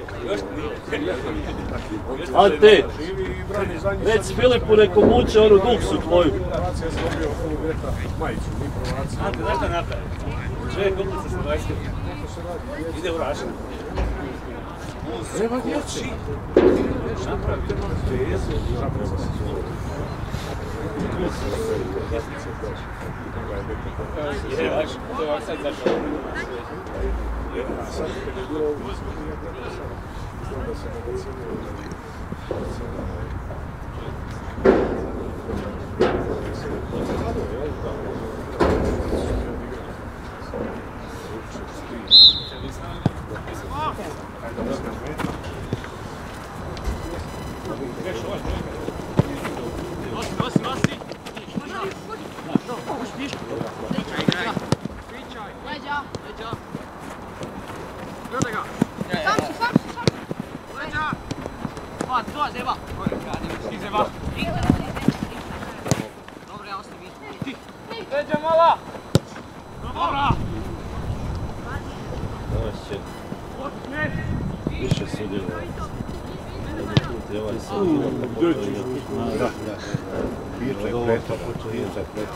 Ante, reci Filipu neko muče onu duksu tvoju. Ante, znaš šta napravi? Čovjek uplica sa 20. Ide u Rašan. Treba djeći. Napravite malo tezu. Jevaš, to je sad zašao. Sad kad je bilo ovo znam da se ne docenio Više sudjeluje. Pirčak pretara.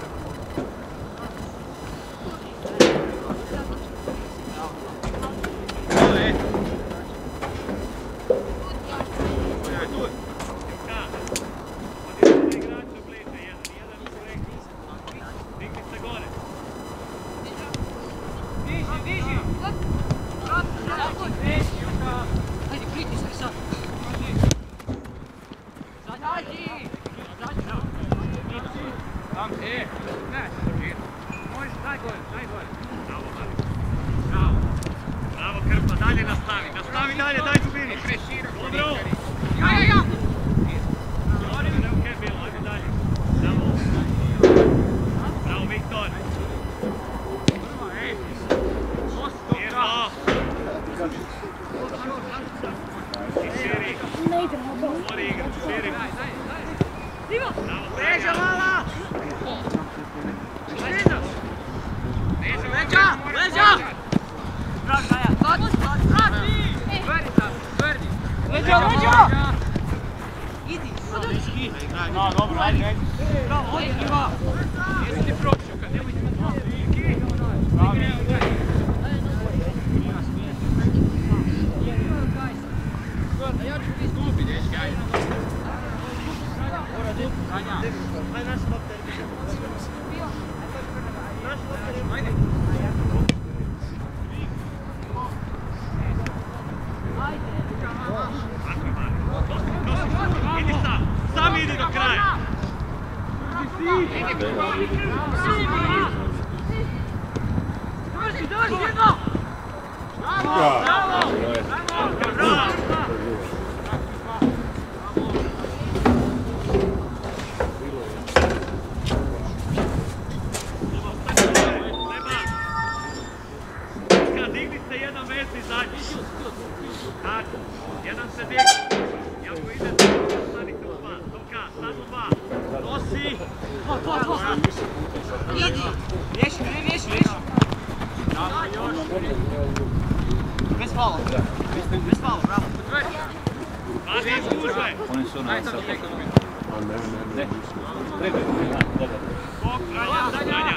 Bravo Krpa, dalje nastavi dalje, daj dubini. Dobro. Bravo Viktor. Širi. Mori igrat, širi. Bravo, Leđa mala! Leđa! Pravi, Daja! Tvrdi! Leđa! Idi! No, dobro, ajde! Bravo, odi Iva! Jesi ti prošao kad nemoj ti Iki! Pravi! Ja ću ti izgubi, dečki, ajde! Sanja! Ajde, naš lopter! Ajde! Idi sam idi do kraja! Dođi, jedno! Bravo! Bravo! Digni se jedan vezni zadnji. Tako, jedan se digni. I ako idete, stanite u dva. Toka, sad u dva. Nosi. Idi. Riješi. Bravo, još. Bez fala, bravo. Važi iz gužve. Oni su na sad. Ne. Treba. Bok, Franja.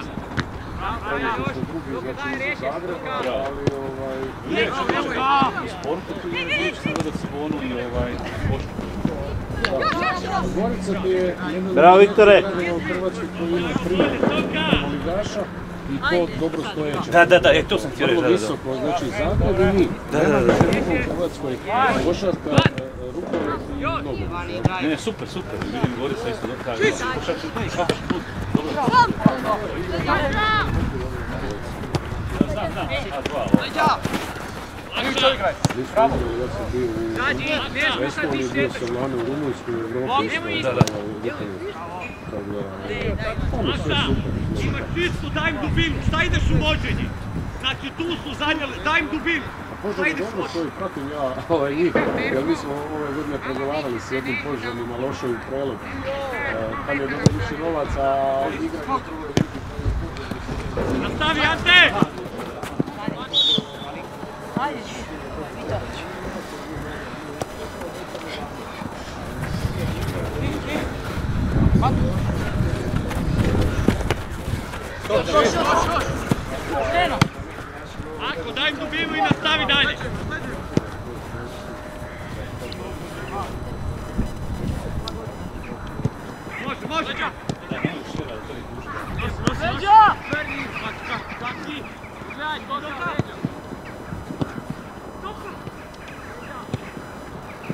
Daj, reši, Luka. U sportu tu je lično gledat svonu i poštu. Gorica ti je jedna Bravo, Viktore! u Hrvatskoj koji ima 3 ligaša i to dobro stojeće. Da, to sam htio reći. Vrlo visoko, znači Zagreb i mi. Nema da se u Hrvatskoj košarka, rukomet i nogomet. Ne, super. Vidim Gorica isto dobro kaže. Svaki put. Dobro. Znam. A2. Bravo! Ja sam bio u Estoniji, bio sam lani u Rumunjskoj, u Evropi isto. Maša, imaš čistu, daj im dubinu, šta ideš u vođenje? Znači tu su zanjeli, daj im dubinu. Požar je dobro što pratim ja njih, jer mi smo ove godine pregovarali s jednim Požarnim na Lošovu Prelog. Tam je dobro više novaca, a igranje drugo. Nastavi, Ante!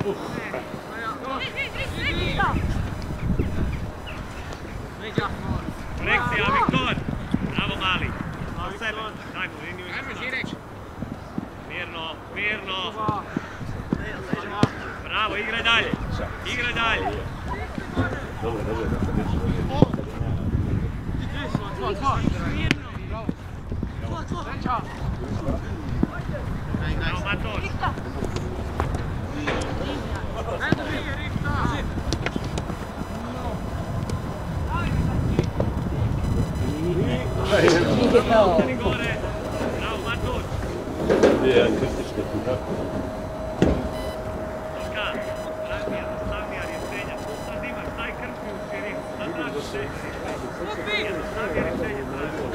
Korekcija, Viktor! Bravo, mali! Od sebe! Daj mu liniju i mirno, mirno! Bravo, igraj dalje! Igraj dalje! Dobro, dobro. Bravo, Matoš! Ostani gore! Bravo, Matoš! Je, kritička tu. Toka, jednostavnija rješenja. Tu sad imaš, daj krpi u širinu. Sad daš rješenje. Jednostavnija rješenja.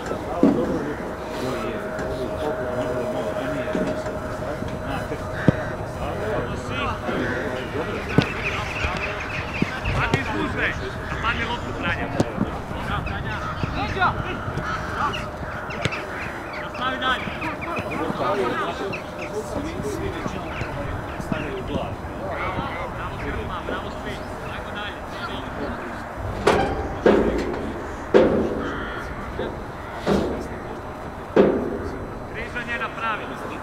Padni iz gužve, a padni loptu Franja. Nastavi dalje. Stavljaju glavu. Bravo Grma, bravo svi. Ajmo dalje. Križanje napravi.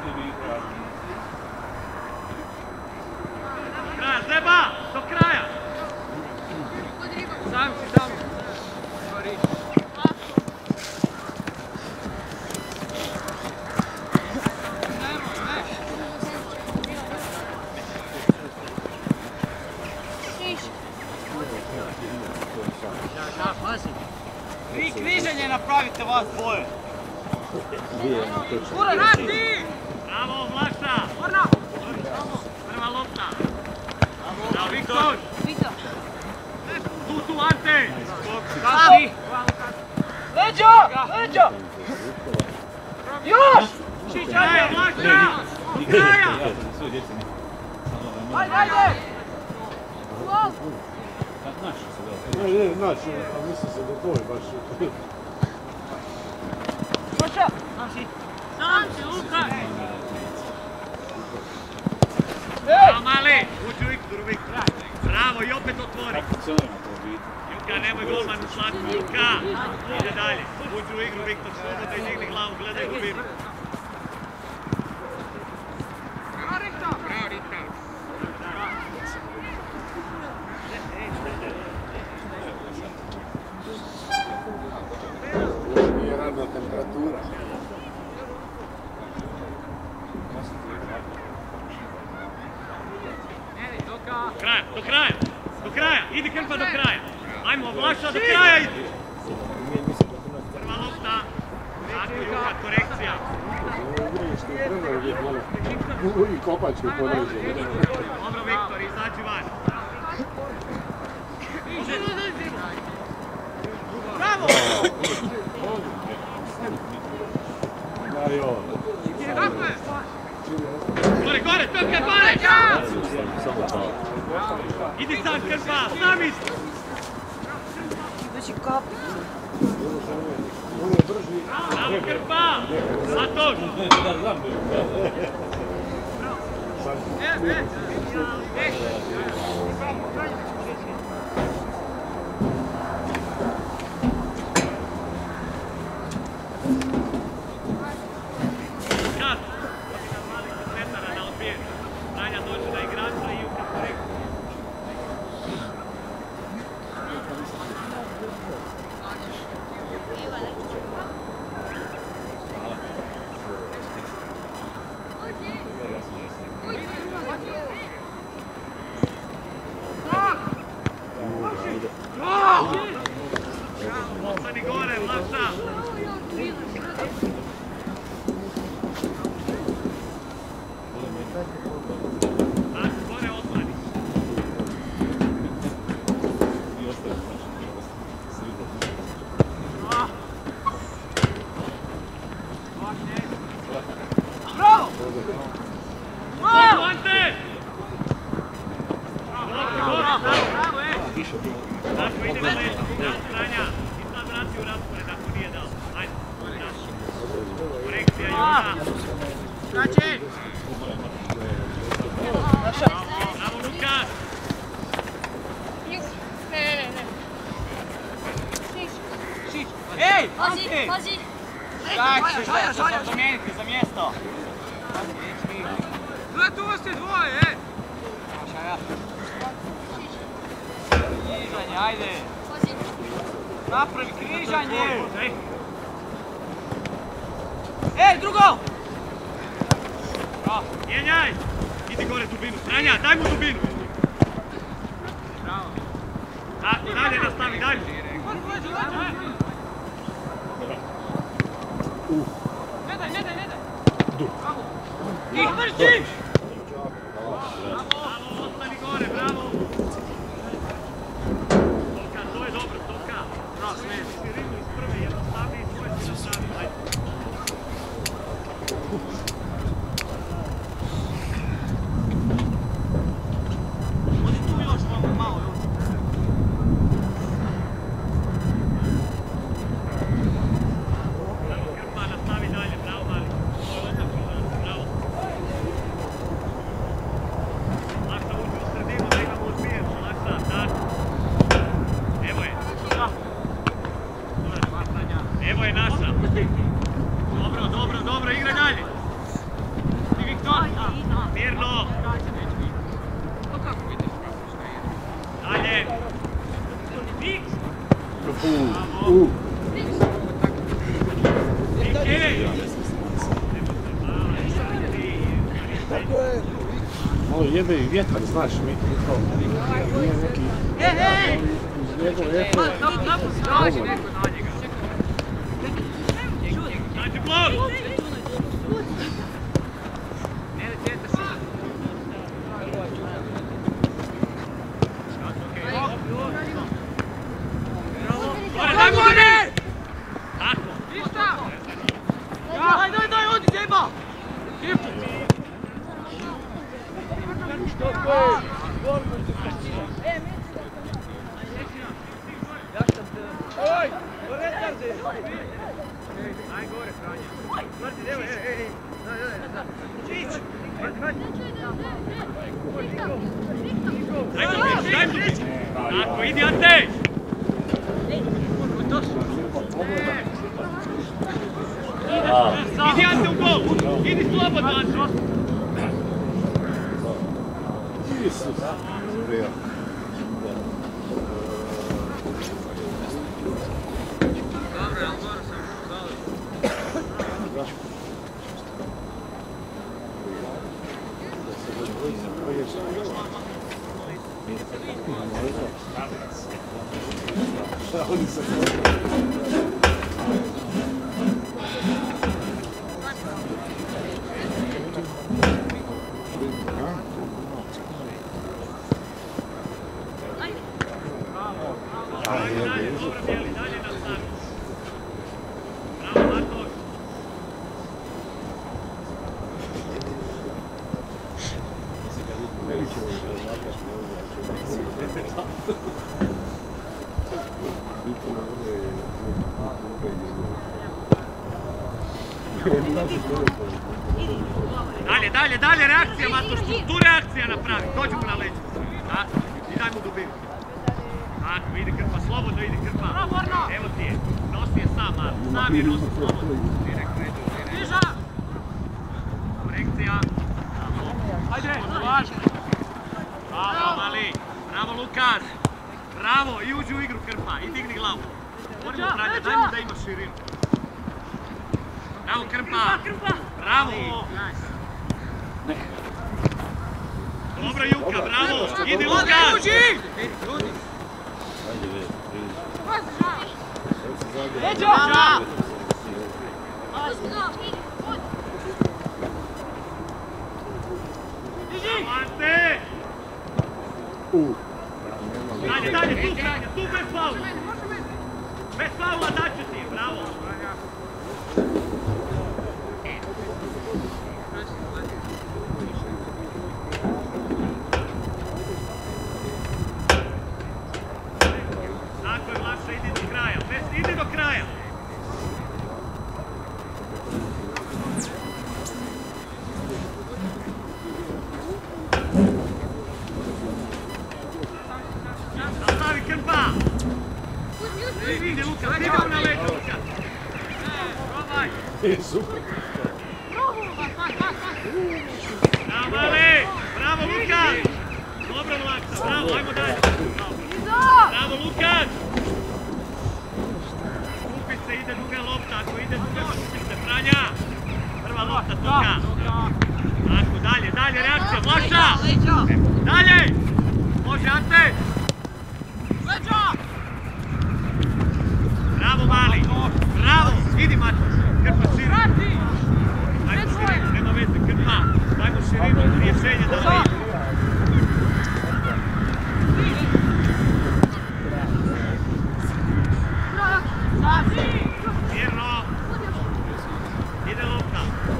Do kraja, Zeba! Do kraja! Sam si tamo. Vi križanje napravite vas dvoje. Ura, radi! Bravo, Vlaša! Prva lopta. Bravo, Viktor! Tu, Ante! Radi! Leđo! Leđo! Još! Kraja, Vlaša! Do kraja! Ajde, ajde! Ne, znači, a mislim se da to je baš... Koša! Sam si, Luka! Bravo, mali! Uđi u Iktoru, Viktor. Bravo, i opet otvori. Juka, nemoj golman u slatku. Juka! Ide dalje. Uđi u igru, Viktor, slobodno i digni glavu, gledaj gubinu. Bravo, Rita! Nije radna temperatura. Do kraja, idi Krpa do kraja. Ajmo, Vlaša, do kraja idi. Prva lopta. Tako, Juka, korekcija. I kopačke podređe. Dobro, Viktor, izađi van. Bravo! Daj ovo. Gore, Krpa, gore! Idi sam, Krpa, sam isti! Znači kapi. On je brži. Bravo, Krpa! Matoš! Kad? Metara na odbijen. Franja dođe da igrača i Juka korekcija. Šalja, zamijeniti za mjesto. Gle, tu vas je dvoje, Šalja. Križanje, ajde. Napravi križanje. Drugo! Mijenjaj! Idi gore dubinu. Franja, daj mu dubinu. Bravo. Tako, dalje nastavi, dalje. Ne daj. I vršiš! Bravo, ostani gore, bravo. Stoka, to je dobro, Stoka. Bravo, smiješ. Širinu iz prve, jednostavnije, tvoje si nastavi, ajde. Odi tu još malo, još. Krpa, nastavi dalje, bravo, Mali. To je odlično, bravo. Lakša uđi u sredinu da imamo odbijeno, Lakša, tako. Evo je. Evo je naša. Dobro, igra dalje. I Viktor. Mirno. Dalje. Niks. Malo jebe i vjetar, znaš, mi to nije neki... Uz njegov efekt... Nađi neko na njega. Znači blok. Ne djeta se. Daj mu gore! Tako. Ništa! Daj, odi zeba! Kipu! Aj gore, Franja. Martin, evo, Čić! Daj mu bić. Tako, idi Ante. Idi Ante u gol. Idi slobodno, Ante. Isus! Rio. Dalje, reakcija, Matoš, tu reakcija napravi, dođi mu na leđu. Tako, i daj mu dubinu. Tako, ide Krpa, slobodno ide Krpa. Evo ti je, nosi je sam, sam je nosi slobodno. Stiža! Korekcija. Ajde, važno. Bravo, Mali, bravo Lukas. Bravo, i uđi u igru Krpa, i digni glavu. Moramo Franja, daj mu da ima širinu. Bravo Krpa, bravo. Dobro Juka, bravo! Idi Lukas! Leđa! Ante! Dalje, tu Franja, tu bez faula! Bez faula daću ti, bravo! Tako je, Vlaša, idi do kraja. Idi do kraja. Nastavi Krpa. Vidi, Lukas, vidi mu na leđu, Lukas. Super. Bravo, Mali! Bravo, Lukas! Dobro, Mlaksa, bravo, ajmo dalje. Bravo, Lukas! Kupi se, ide druga lopta, ako ide druga, kupi se, Franja! Prva lopta, Toka! Tako, dalje, reakcija, Vlaša! Dalje! Može, Ante! Bravo, Mali! Bravo! Idi, Mato! Krpa širinu! Dajmo širinu, nema veze, Krpa! Dajmo širinu, rješenje da li ide! Mirno! Ide lopta!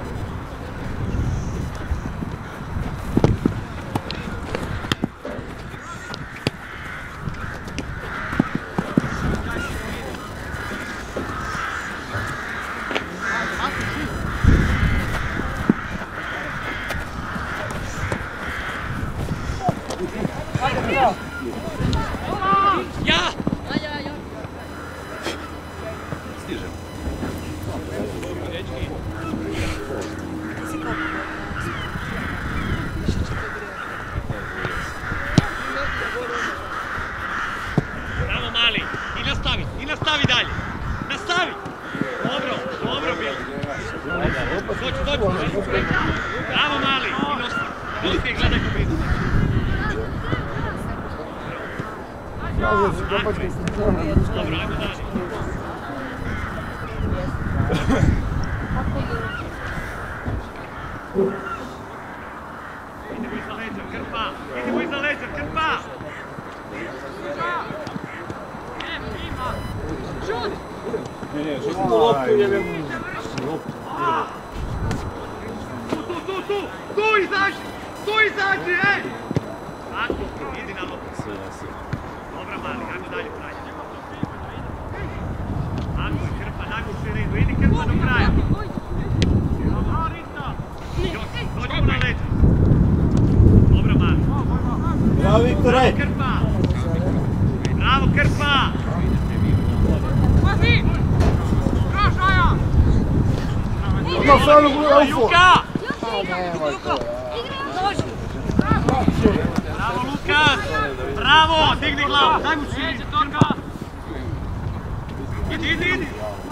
Bravo, Mali! Dosti, gledaj ko vidu. Dobro, ajmo dalje. Idemo iza leđa, Krpa! Idemo iza leđa, Krpa! Tu izađi! Tu izađi, ej! Tako, idi na loptu. Dobra, Mali, ajmo dalje, Franja. Tako, Krpa, daj mu širinu, idi Krpa do kraja. Dođemo na leđa. Dobra, Mali. Bravo, Viktore! Bravo, Krpa! Bravo, Krpa! Pazi! Prošaja! Juka! Bravo, Lukas! Bravo! Digni glavu! Daj mu širinu! Idi!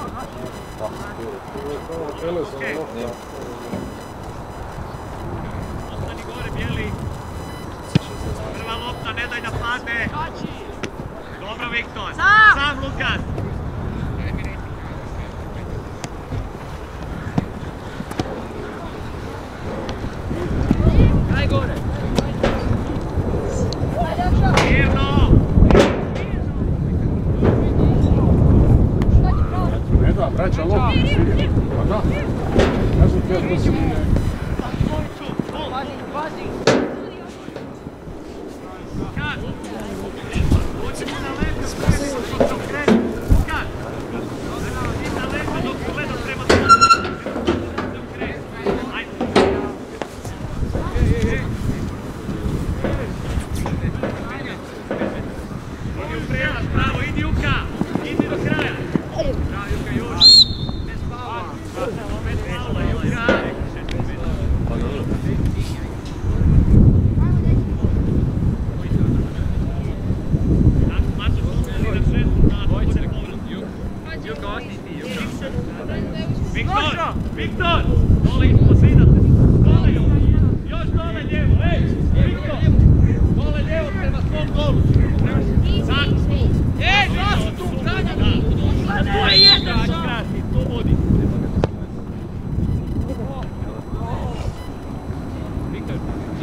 Ostani gore, bijeli! Prva lopta, ne daj da padne! Dobro, Viktor! Sam, Lukas! Daj gore! Mirno! Ne da, vraća loptu, sviđa. Pa da. Ja sam htio da se mi ne... Pazi! Lukas! Hoćemo na leđa, dok krenu! Lukas! Ti na leđa dok gleda prema tomu! Dok krenu! Ajde! Idi u prijelaz, bravo, idi Juka! Idi do kraja! Bravo, Juka, još! Ne spava! Opet faula, Juka! Viktor! Dole ispod svidate! Dole još! Još dole lijevo! Ej! Viktor! Dole lijevo prema svom golu! Tako! Ej! Zašto tu? Granja! Tu je jedan šal! Krasi, tu vodi! Viktor!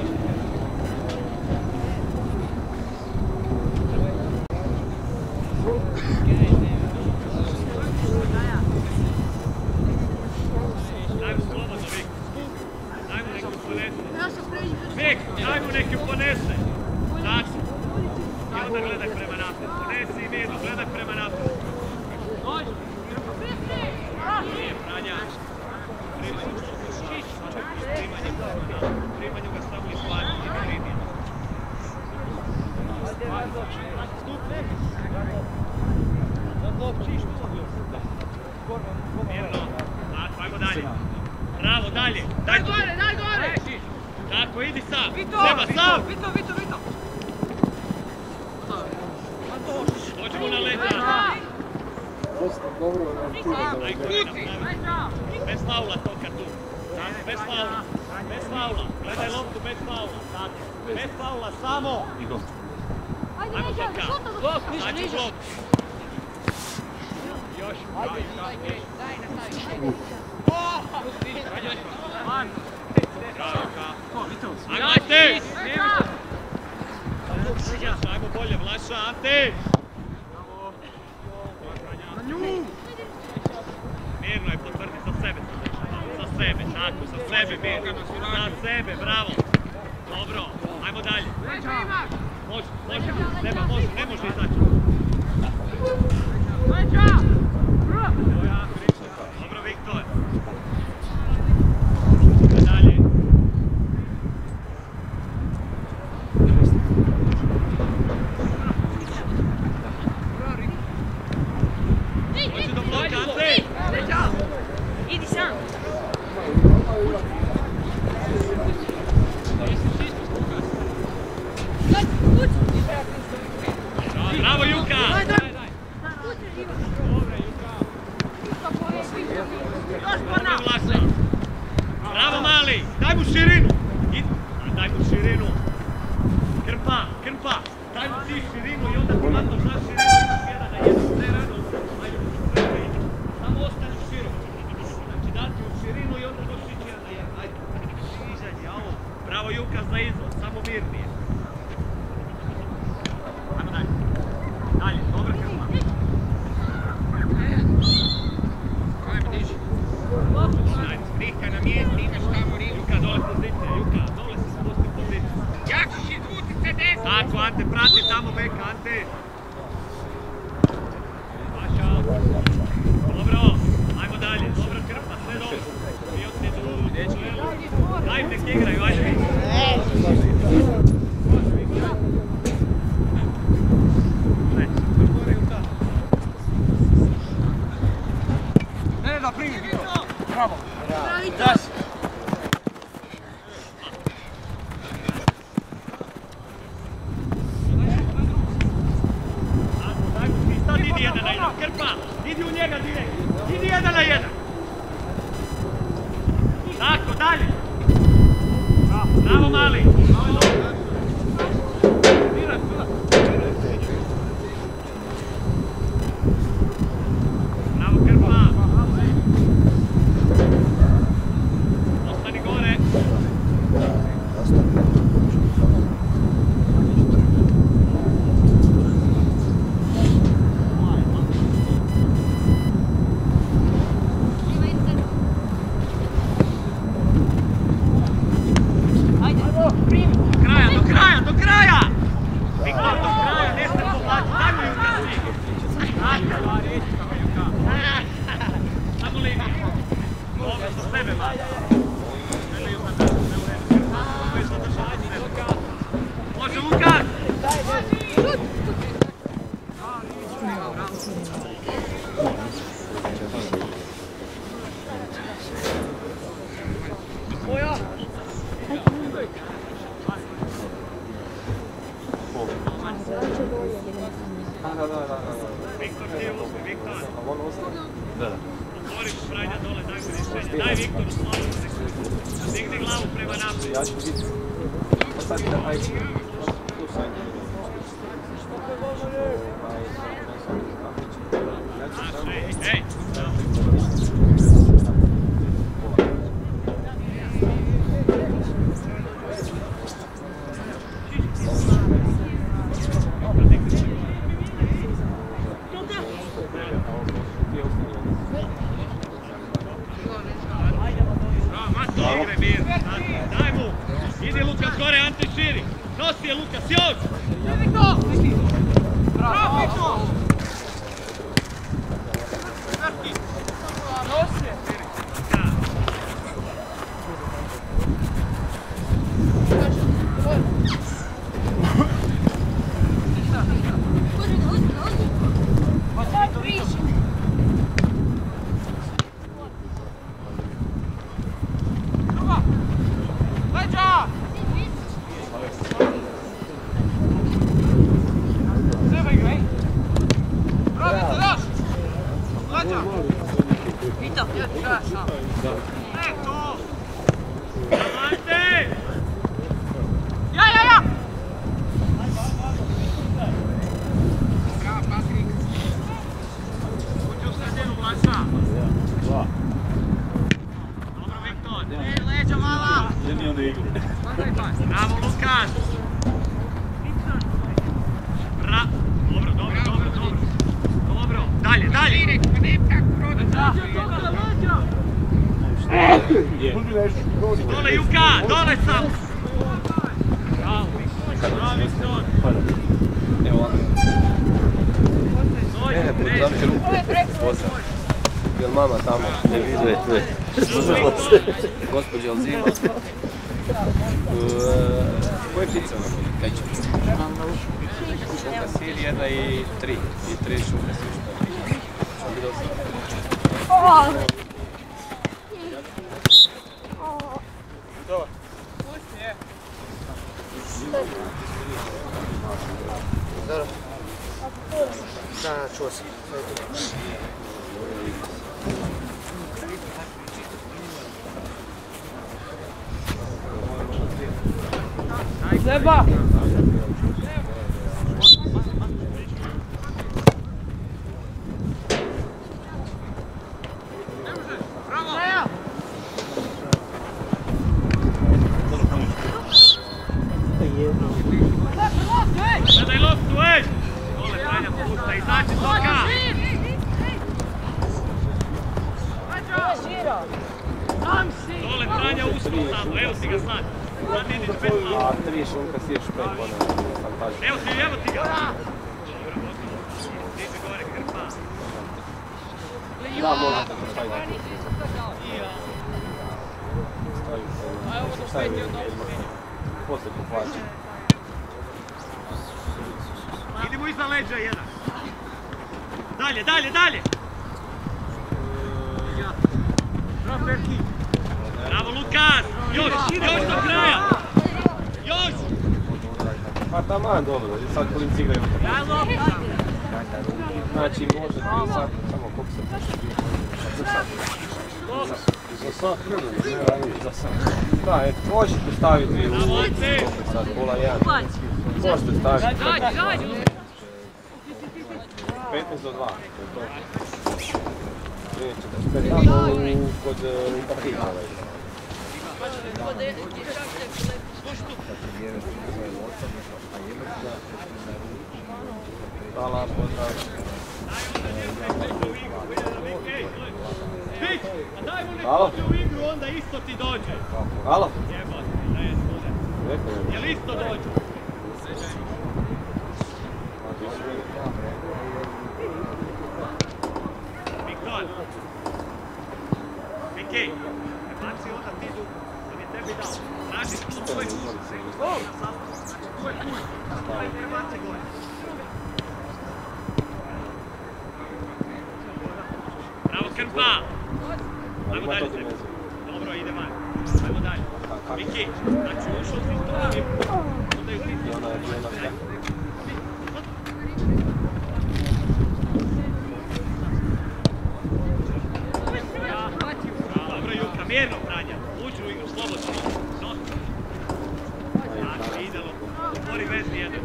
Daj mu neki ponese. Tako. I onda gledaj prema napred. Ponesi i mirno, gledaj prema napred. Nije Franja. Primanju ga samo izvadi. Ima linija. Mirno. Tako, ajmo dalje. Bravo, dalje. Daj gore, daj gore. Tako, idi sam. Vito, Seba, sam. Vito. Dođemo na leta. Dosta dobro reagirao. Aj, bez faula toka tu. Bez faula. Bez faula. Gledaj loptu bez faula. Tako. Bez faula, samo. Ajmo toka. Znači blok. Još. Ante! Ajmo bolje, Vlaša, Ante! Mirno je, potvrdi za sebe. Za sebe, tako, za sebe, mirno. Za sebe, bravo. Dobro, ajmo dalje. Može, Seba može, ne može izaći. Dobro, Viktor. Dalje. Dođe do bloka, Ante! Idi sam. Bravo, Juka! Dobro, Vlaša! Bravo, mali! Daj mu širinu! Daj mu širinu! Krpa! Daj mu ti širinu i onda ti matno za širinu imaš 1-1. Ne rano, ajde, samo ostani širinu. Znači dati u širinu i onda možeš ići 1-1. Ajde, izađi, ovo. Bravo, Juka, za izlaz, samo mirnije. Ajmo dalje. Dalje, dobra Krpa. Ajde, Skrika na mjestu, imaš tamo ribu. Juka, dole pozicija, Juka, dole se spusti pozicija. Jak ćeš izvuti se desno. Tako, Ante, prati tamo beka, Ante. Paša. Dobro, ajmo dalje, dobra Krpa, sve dobro. Prijotni duelu. Ajde, nek igraju, ajde vi. Ne, da primi, Vito. Bravo. Idi 1-1, Krpa, idi u njega direkt, idi 1-1. Tako, dalje. Bravo, mali. Bravo, Krpa. Ostani gore. Do kraja! Viktor, do kraja, ne ste povlači, daj mu Juka si! Samo linija. Dobro, za sebe malo. Može Lukas! Viktor, ti je uzmi, Viktor. A on ostaje? Da. Otvori Franja dole, daj mu rješenje. Daj Viktoru slavu. Digni glavu prema naprijed. Ja ću biti. Pa sad da, ajde. Tu sam. Ej! Daj mu! Idi Lukas gore, Ante širi! Nosi je Lukas, još! Bravo, Vito! Nosi je! Dole Juka, dole sam! Pravi stron! Evo ovako. Dam ti ruku. Jel mama tamo? Ne vidio je tu je. Gospođa Alzima. Koje pizza ono? Kaj će? Šunka sir, 1 i 3. I 3 šunka sir. Što bi dosta? Dobro. Da, čuo sam. Seba! Gledaj loptu, ej! Dole Franja pusta, izađi toka! Dole Franja usko samo, evo ti ga sad! Sad ideš bez malo. A 3 šunka sir špek, ono, fantastično. Evo ti ga! Stiže gore Krpa. Da, možete to staviti. Stavite poslije poplaći. Idemo iza leđa jedan. Dalje, dalje, dalje! Bravo Lukas! Još do kraja! Još! Pa taman, dobro, sad klinci igraju tako. Znači možete sad, samo koliko se pošto. Za sat vremena, ne ranije. Za sad. Da, možete staviti u sad, pola 1. Možete staviti. 15 do 2. Tamo kod Partija. Hvala, pozdrav. Halo? U igru onda isto ti dođe. Halo? Jel isto dođe? Viktor. Miki, baci onda ti du, da bi tebi dao. Traži tu tvoj kuć. Tvoj kuć. Ne baci gore. Bravo Krpa. Ajmo dalje. Dobro, ide van. Ajmo dalje. Miki, znači ušao si to i onda ju ti to. Dobro Juka, mjerno Franja. Uđi u igru, slobodno. Nosi. Znači, idelo. Otvori vezni jedan.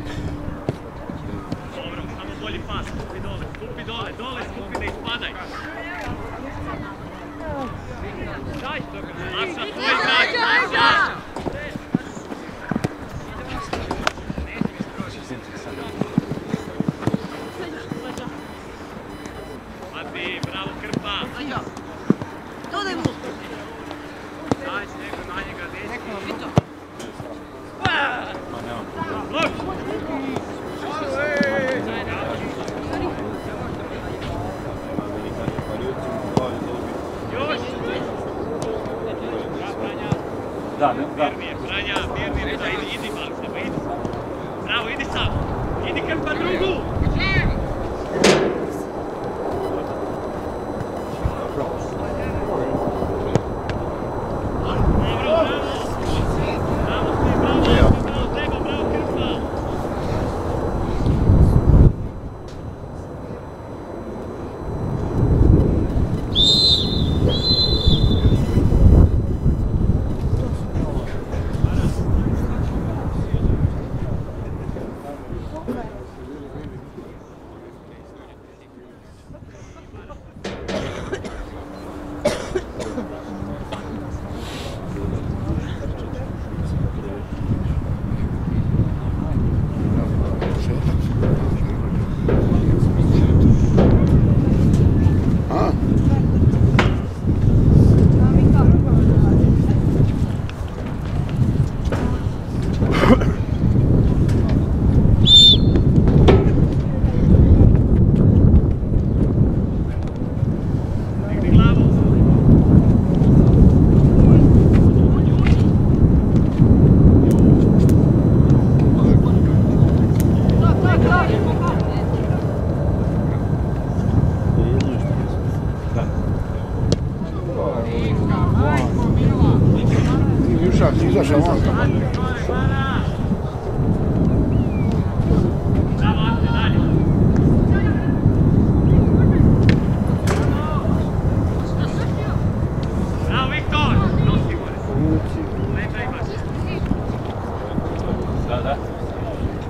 Dobro, samo bolji pas. Stupi dole, dole, stupi, ne ispadaj. Maša, tvoj igrač, Maša! Mati, bravo Krpa! Dodaj mu! Daći neko na njega, neći. Vito! Loš! Da,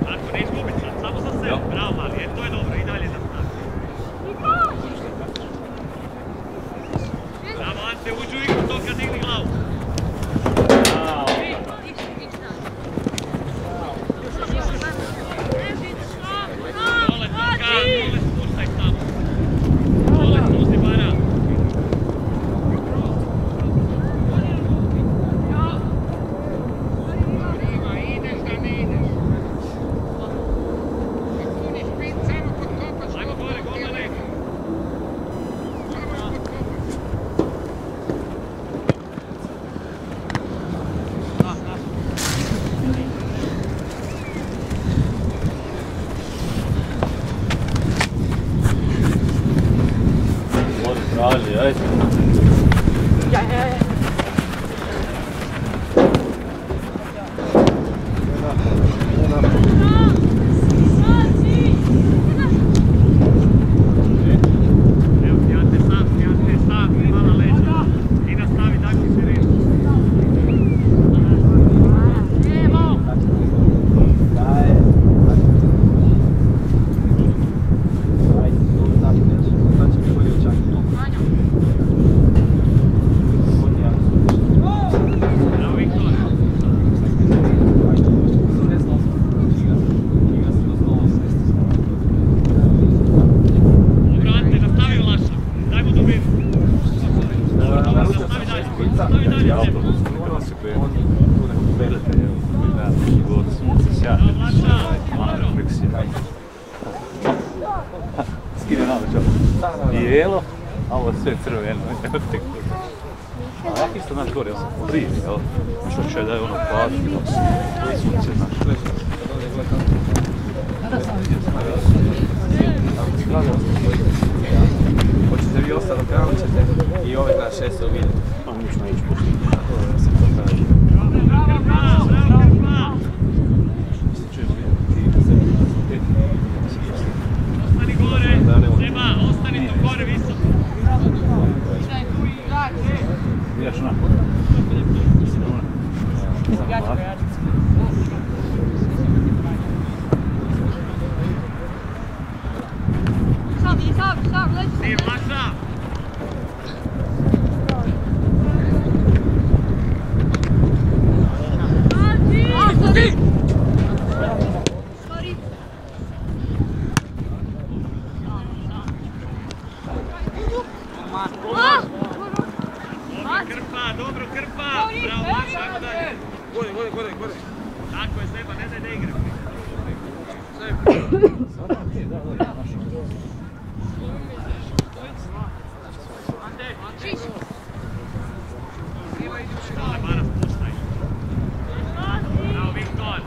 Marko, ne izgubi sad, samo za sebe. Bravo, Mali, to je dobro, i dalje nastavi. Bravo, Ante, uđu u igru, Toka, digni glavu. Dole, Toka, dole spuštaj samo. Dole spusti, Bara. Traži, ajde. Bijelo, a ovo sve crveno. A ja isto naš gore, ja sam prije, jel? Što će da je ono pad, koji sunce naš. Hoćete vi ostati do kraja, ćete i ove na 6 vidjeti. Pa mi ćemo ići pušti. Ostani gore, Seba, ostani tu gore visoko. Ideš na. Sim, Laša! Dobro Krpa! Bravo, Laša, tako dalje! Gore! Tako je, Seba, ne daj da igra. Dole, Bara, spuštaj. Bravo, Viktor.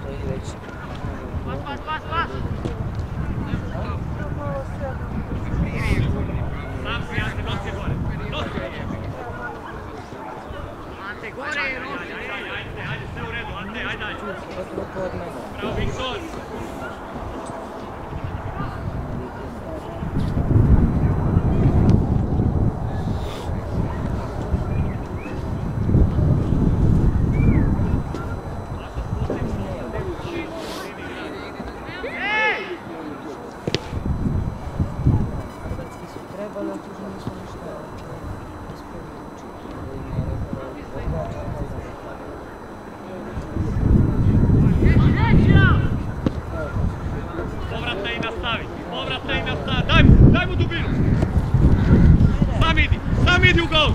Sam si, Ante, nosi gore. Ante, gore! Ajde, sve u redu, Ante, ajde dalje. Bravo, Viktor. Povratna i nastavi. Daj mu dubinu. Sam idi u gol.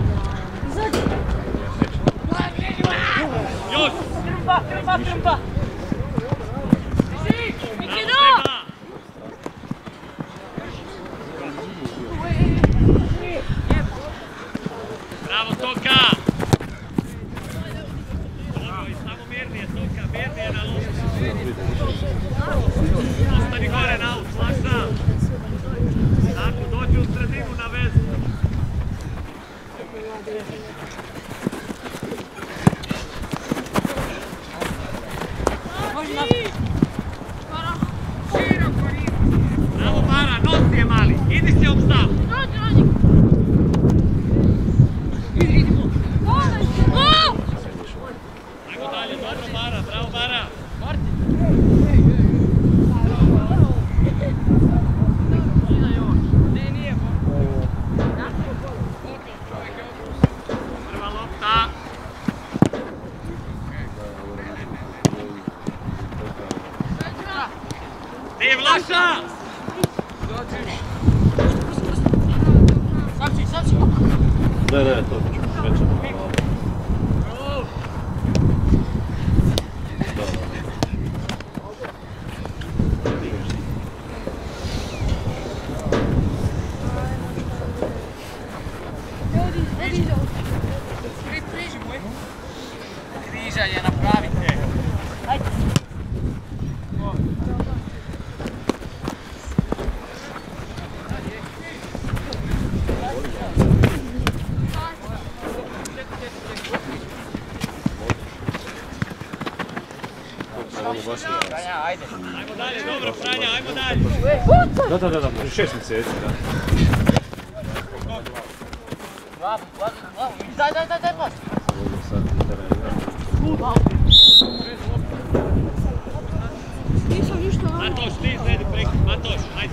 Još. Krpa. Bravo, Toka. Dobro, i samo mirnije, Toka, mirnije na loptu. Ostani gore na aut, Laša. Tako, dođi u sredinu na vezu. Bravo, Bara, nosi je mali. Idi si obstav. Ajmo dalje, dobro, Bara, bravo, Bara. Vlaša! Da, to ću veća. Križanje napravite. Ajde. Ajmo dalje, dobro Franja, ajmo dalje. Da, 6 mjeseci, da. Daj, pas. Nisam ništa. Matoš, ti izvedi preko, Matoš, ajde.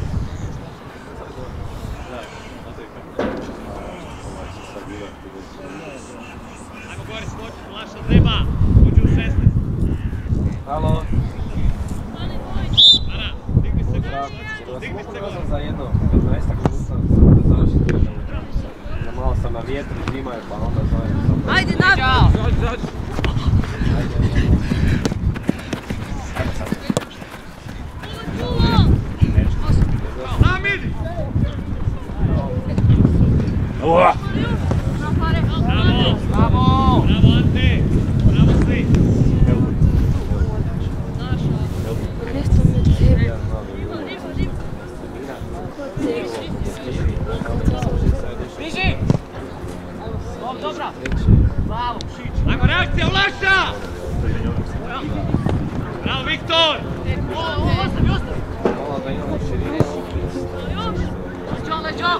Ajmo gore skoči, Vlaša treba, uđu u 16. Halo. Mara, digni se gore. Za jedno 15 minuta da završiti. Malo sam na vjetru, zima je pa onda zovem. Ajde, naprijed! Sam idi! Ua! Bravo! Bravo Ante! Bravo svi! Biži! Dobra! Bravo! Ajmo reakcija, Vlaša! Bravo Viktor! Ostavi! Malo da imamo širine. Leđo!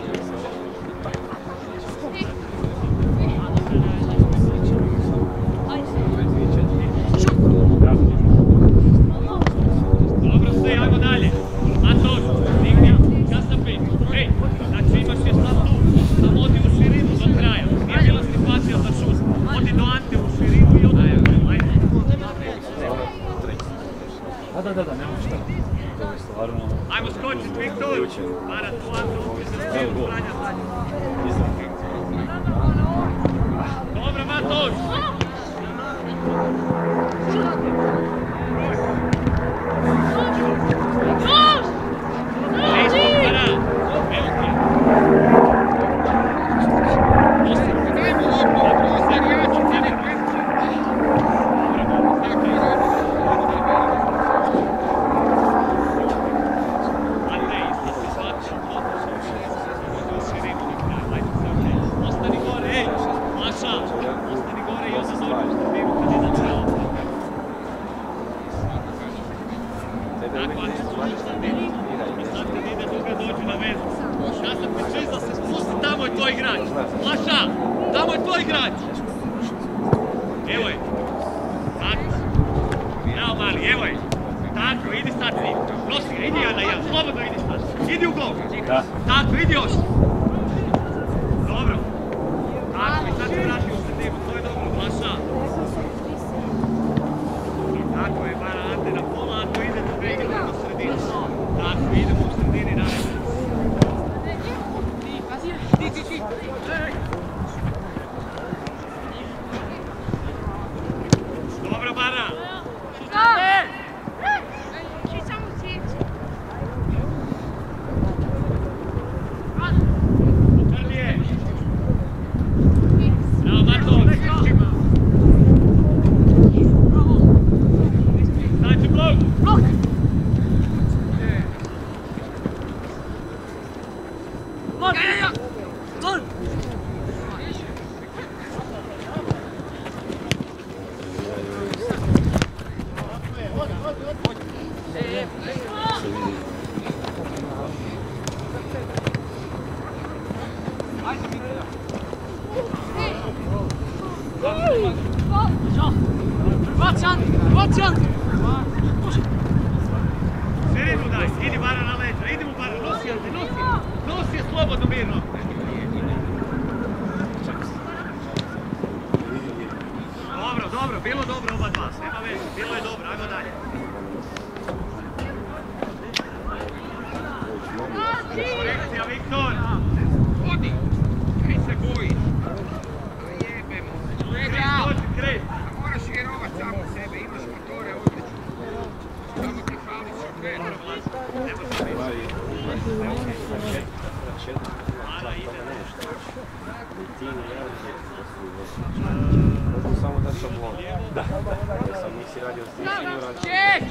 Dobro svi, ajmo dalje! Matoš, digni, Kasapi! Ej, znači imaš je sad tu, samo odi u širinu do kraja. Nije bila situacija za šut. Odi do Ante u širinu i odi do kraja. Ajde. Da, nema šta. To je stvarno... Ajmo skočit, Viktor! Mara, tu Ante, upi se na lijevu, Franja zadnje. Dobro, Matoš! Ostani gore, ej! Maša! Ostani gore i onda dođu u sredinu kad je na pravo. Tako, Ante, služiš sredinu. I sad kad ide druga dođu na vezu. Ja sam pričizao se, spusti, tamo je tvoj igrač! Maša! Tamo je tvoj igrač! Evo je! Tako! Evo mali, evo je! Tako, idi sad s njim! Nosi ga, idi Ana, slobodno idi sad! Idi u gol! Da. Tako, idi još! Dobro! Tako, i sad se vrati u sredinu, to je dobro, Vlaša! Tako je, Mara, Ante na pola, a to ide do Begina do sredine. Tako, idemo u sredini, naravno. Dobro, Mara! Pokrnije! Bravo, Mato! Znači, blok! Blok! Blok! Blok! Vacan! Sredinu daj, idi Mara na leđa, idi mu Mara, nosi je, nosi je slobodno, mirno. Dobro, bilo dobro oba dva, nema veze, bilo je dobro, ajmo dalje. Korekcija, Viktor! Odi! Kaj se bojiš? Jebemo! Kret! Moraš vjerovat samo u sebe, imaš motore odlično. Samo ti fališ od veta. Mara ide nešto. Možemo samo da sam blok. Da. Sam nisi radio s tim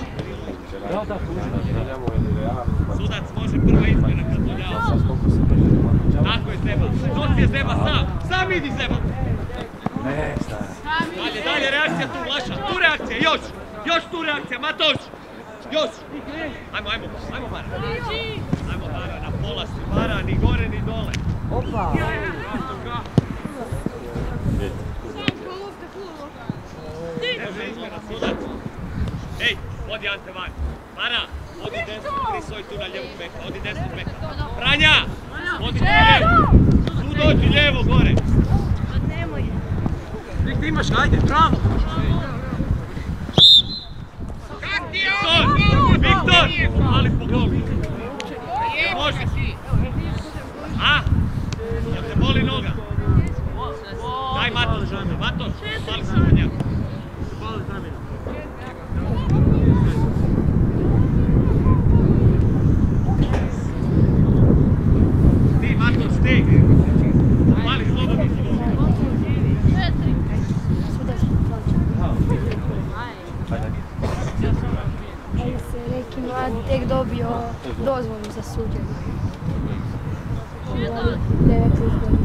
Sudac može prva izmjena kad dođava. Tako je Zeba. To je Zeba sam. Sam idi Zeba. Ne, Dalje, dalje, reakcija tu, Vlaša. Tu reakcija, još. Još tu reakcija, Matoš. Još. Ajmo, ajmo, ajmo Mara. Ajmo Mara, na pola si Mara, ni gore ni dole. Opa! Može izmjena, sudac. Ej, odi Ante van. Mara, odi desno, prisoj tu na lijevu beka, odi desno beka. Franja, odi tu lijevo. Tu dođi lijevo gore. Nemoj. Ti imaš, ajde, bravo. Viktor, Viktor, ali po golu. Može. A? Jel te boli noga? Daj Matoš, Matoš, pali se na njega. Ti, Matoš, ti. Pali slobodni si noga. Ali se neki mlad tek dobio dozvolu za suđenje. 9 godina.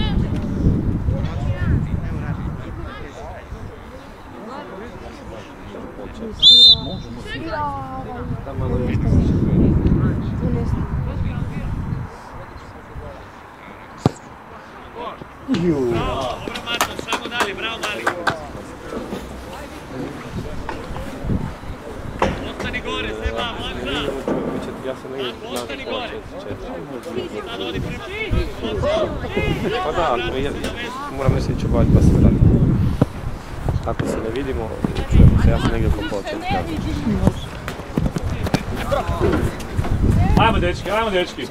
Bravo, dobro Matoš, samo dalje, bravo Mali. Ostani gore, Seba, Vlača. Ostani gore. Sad odi prema Pa da, moram se ići obaviti pa se vratim. Ako se ne vidimo, čujemo se, ja sam negdje oko pola. Ajmo dečki, ajmo dečki.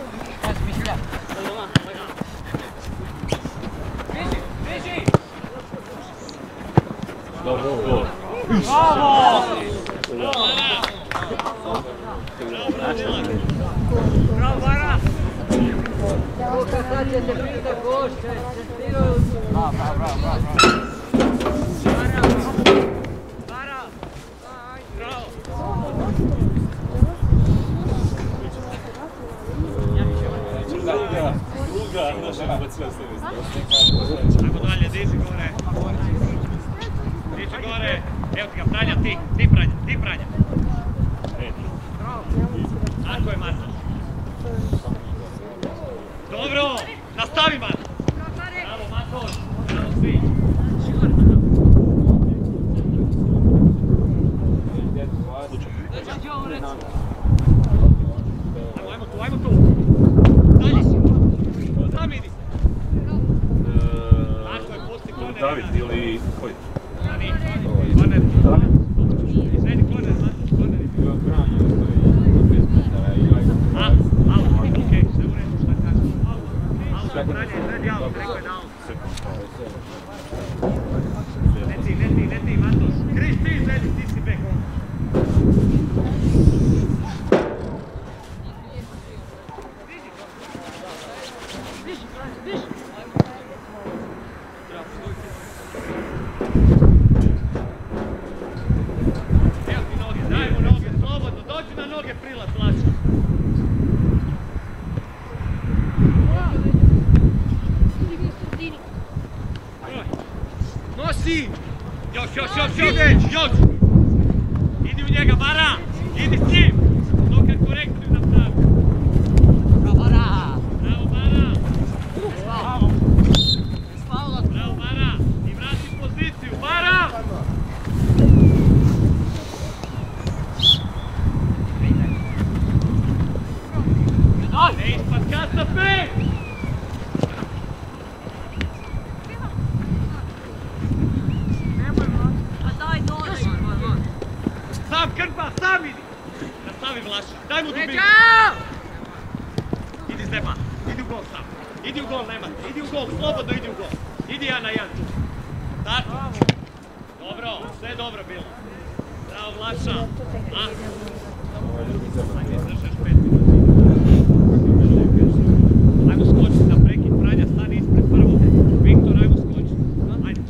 Dobro, gol. Bravo! Bravo, Mara! Ajmo dalje, diži gore. Diži gore. Evo ti ga, Pranja, ti Pranja, ti Pranja. Tako je, Marta. Dobro, nastavi Marta. Bravo, Matoš. Bravo svi. Ajmo tu, ajmo tu. Dalje. Sam idi. Tako je, pusti korner. David ili koji? Korner. Sredi korner, Matoš, korner. A, out, okej, sve u redu, šta kažeš? Out, Pranja, sredi out, rekao je da out. Leti, Matoš. Kriš ti, sredi, ti si bek. Evo ti noge, daj mu noge, slobodno, dođi na noge, prilat, Vlača. Nosi! Još! Idi u njega, Mara! Idi s njim! Dok je korekciju napravi. Bravo, Mara! Bravo, Mara! I vrati poziciju, Mara! Ne ispad kasa, pet! Sam Krpa, sam idi! Nastavi Vlaša, daj mu dubinu! Stefan. Idi u gol sam. Idi u gol, nemate. Idi u gol, slobodno idi u gol. Idi ja na jedan. Tako. Dobro, sve dobro bilo. Bravo, Vlaša. Ajde, izdržaš 5 minuta. Ajmo skočiti na prekid. Franja, stani ispred prvo. Viktor, ajmo skočiti. Ajde.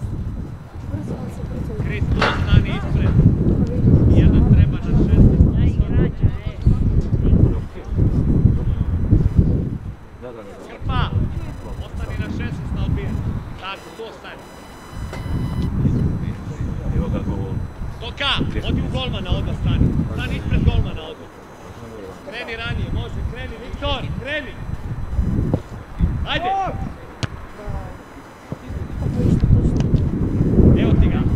Kristo, stani ispred. Jedan treba na 16. Krpa, ostani na 16 na odbijen. Tako, to stani. Toka, odi u golmana odmah stani. Stani ispred golmana odmah. Kreni ranije, može, kreni Viktor, kreni. Ajde. Evo ti ga.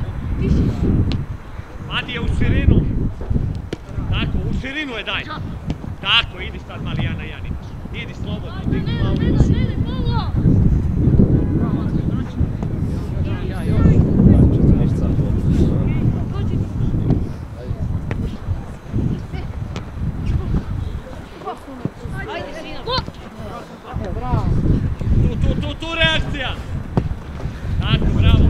Vadi je u širinu. Tako, u širinu je daj. Tako, idi sad mali Jana Janić. Idi slobodno, digni glavu. Tu reakcija! Tako, bravo!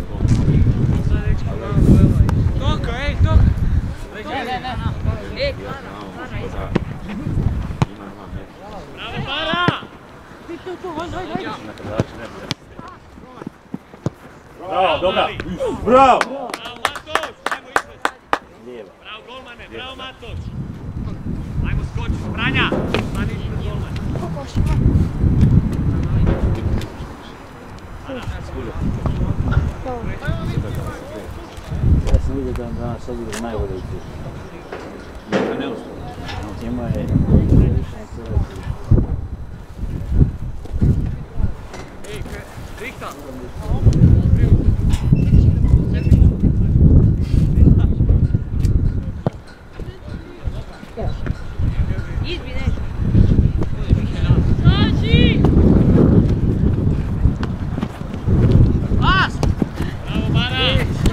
Toka, ej, toka! Bravo, Bara! Bravo, dobra! Bravo! Bravo, Matoš! Ajmo izvesti! Bravo, golmane! Bravo, Matoš! Ajmo skočiti! Franja! Stani ispred golmane! Ja sam vidio da danas odigra najbolje u tišu. Ne uspio. Njima je... Ej, Rikta! Izbi nešto! Saži! Pas! Bravo, Bara!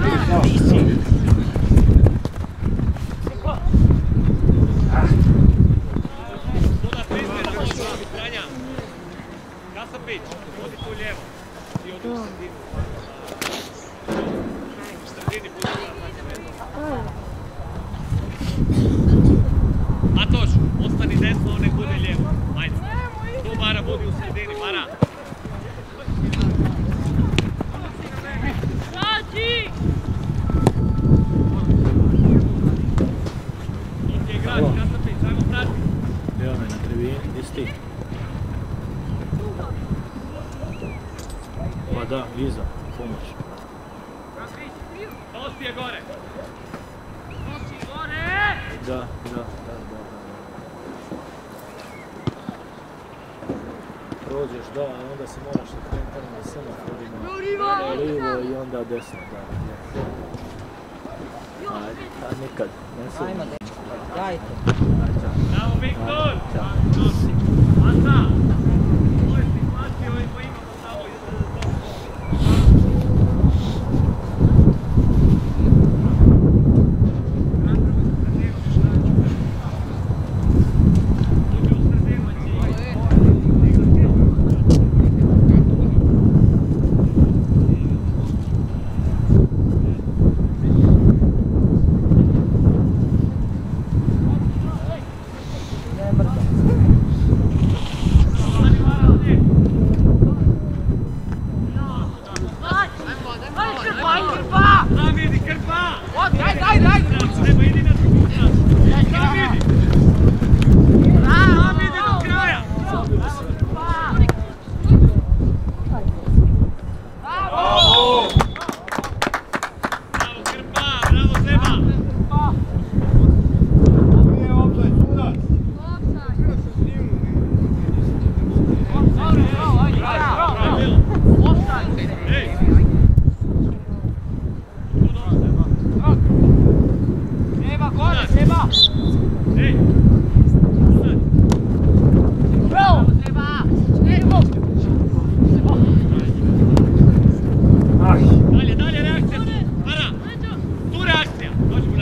Doda priske da može dobiti Franja. Kasapić, odi tu lijevo. Ti odi u sredinu. U sredini budu Matoš, ostani desno, on nek bude lijevo. Ajde. Tu Bara budi u sredini, Bara. Saži! Dok je igrač, Kasapić, ajmo pratiti. Evo me na tribini, gdje si ti? Pa da, iza, pomoć. Nosi je gore. Nosi gore! Da. Prođeš, da, a onda se moraš okrenuti na semaforima. Lijevo i onda desno, da. Ajde, a nikad, ne se. Ajmo, dajte. Bravo, Viktor! Masa! Ovo je situacija, ovo imamo samo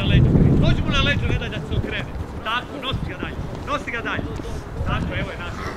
Nosi ga dalje. Tako, evo je naš.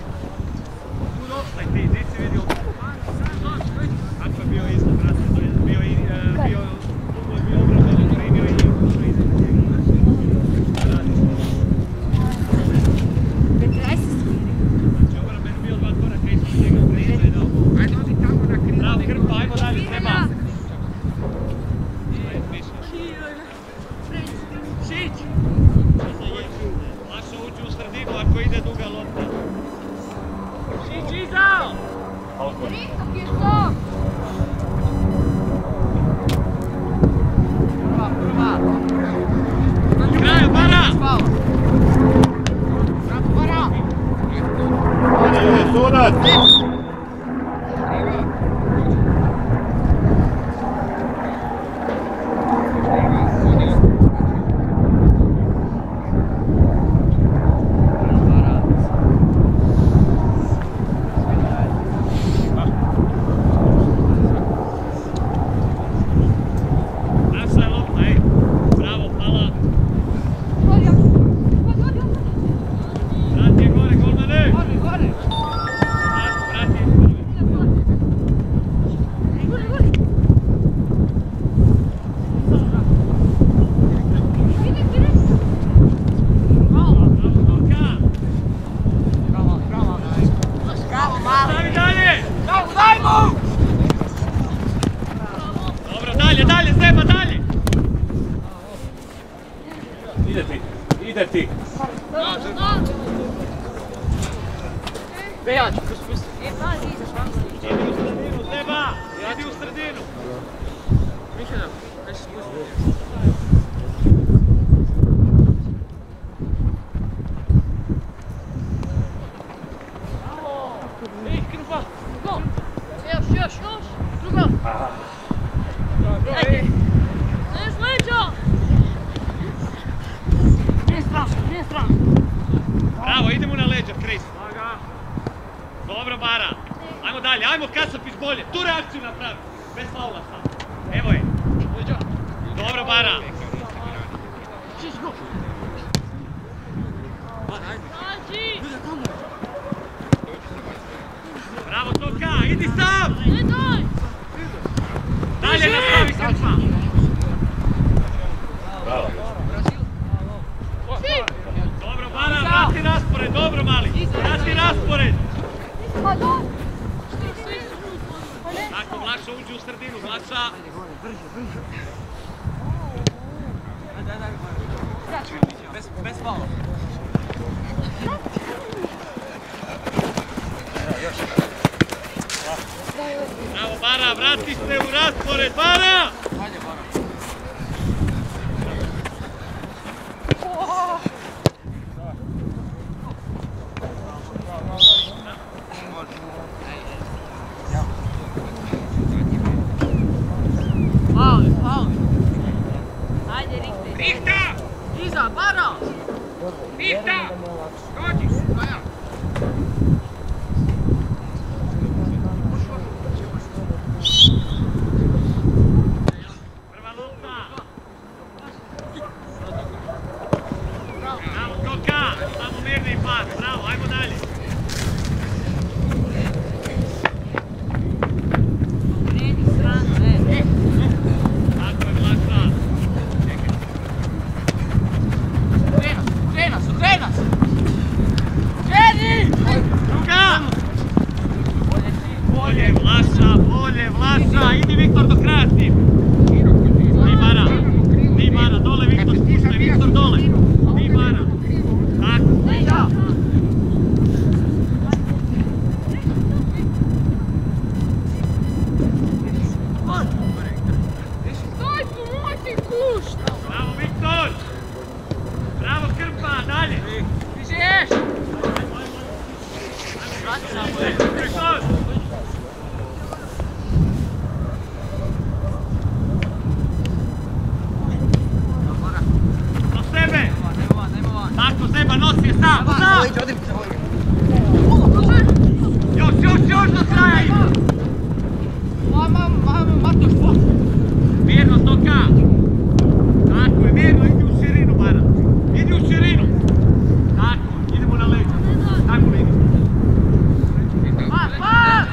Kraju, Bara! Sudac! Ide ti! Bejač, Seba, idi u sredinu! Mišljena, neći spustiti. Ej, krpa! Go! Još! Drugo! Ajde! Znaš leđo! Nije stran! Bravo, idemo na leđa, Kris. Dobro, Bara. Ajmo dalje, ajmo Kasapić bolje. Tu reakciju napravi. Bez faula sad. Evo je. Dobro, Bara. Bravo, Toka, idi sam! Dalje nastavi, Krpa. Bravo. Dobro, Bara, vrati raspored, dobro, mali. Vrati raspored. Tako, Vlaša uđe u sredinu, Vlaša. Bez faula. Bravo, Bara, vrati se u raspored, Bara! Ajde, Bara. Faul. Ajde, Rihter. Rihta! Iza, Bara! Rihta! Dođi! Prva lopta! Bravo, Toka! Samo mirni pad, bravo, ajmo dalje! Kreni stranu, Tako je, Vlaša! Ukrena se! Kreni! Druga! Bolje, Vlaša! Idi Viktor do kraja s tim! Ni Bara, dole Viktor, spuštaj, Viktor dole! Ni Bara! Tako! Stoj, pomoj ti kuš! Bravo Viktor! Bravo Krpa, dalje! Stižeš! Viktor! Do sebe! Tako, Seba, nosi je sam! Još do kraja ima! Matoš, Mirno, Toka! Tako je, mirno, idi u širinu, Bara! Idi u širinu! Tako, idemo na leđa! Tako, vidi! Pa!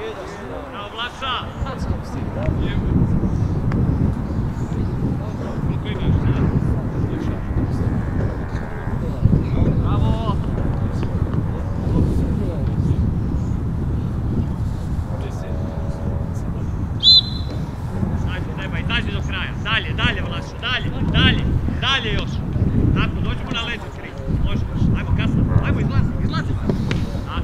Bravo, Vlaša! Koliko imaš sada? Bravo! Ajde, treba, izađi do kraja. Dalje, Vlašo, dalje još. Tako, dođemo na leđa, kri. Možeš, ajmo kasno, ajmo, izlazi. Tako.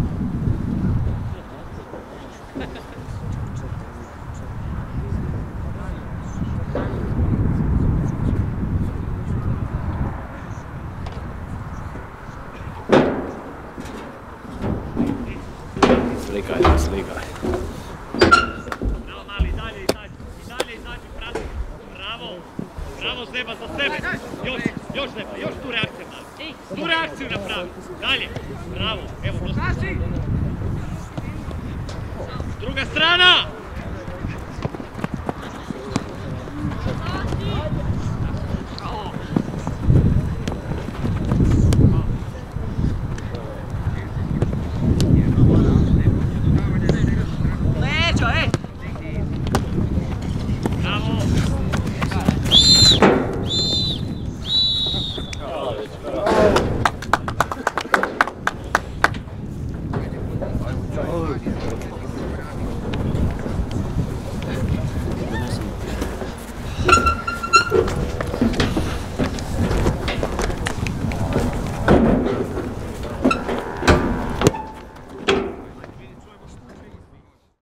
Slikaj. Bravo, mali, dalje izađi, prati. Bravo, Zeba, za sebe. Još Zeba, još tu reakciju mali. Tu reakciju napravi. Dalje. Bravo, evo, dosta. Druga strana!